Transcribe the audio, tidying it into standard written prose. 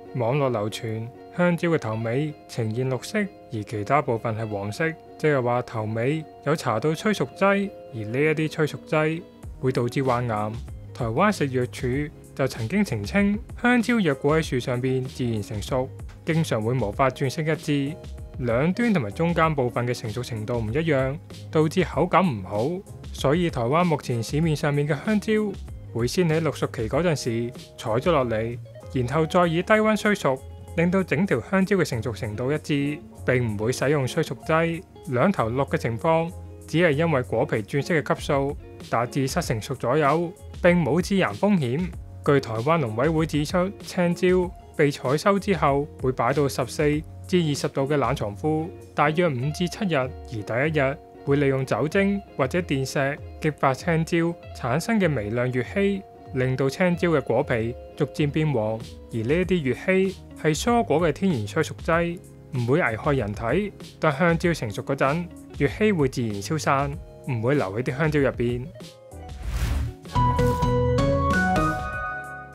網絡流傳香蕉嘅頭尾呈現綠色，而其他部分係黃色，即係話頭尾有查到催熟劑，而呢一啲催熟劑會導致患癌。台灣食藥署就曾經澄清，香蕉若果喺樹上邊自然成熟，經常會無法轉色一致，兩端同埋中間部分嘅成熟程度唔一樣，導致口感唔好。所以台灣目前市面上面嘅香蕉會先喺綠熟期嗰陣時採咗落嚟，然後再以低溫催熟，令到整條香蕉嘅成熟程度一致，並唔會使用催熟劑。兩頭綠嘅情況只係因為果皮轉色嘅級數達至70成熟左右，並冇致癌風險。據台灣農委會指出，青椒被採收之後會擺到14至20度嘅冷藏庫，大約5至7日，而第一日會利用酒精或者電石激發青椒產生嘅微量乙烯，令到青椒嘅果皮逐漸變黃。而呢一啲乙烯係蔬果嘅天然催熟劑，唔會危害人體。當香蕉成熟嗰陣，乙烯會自然消散，唔會留喺啲香蕉入邊。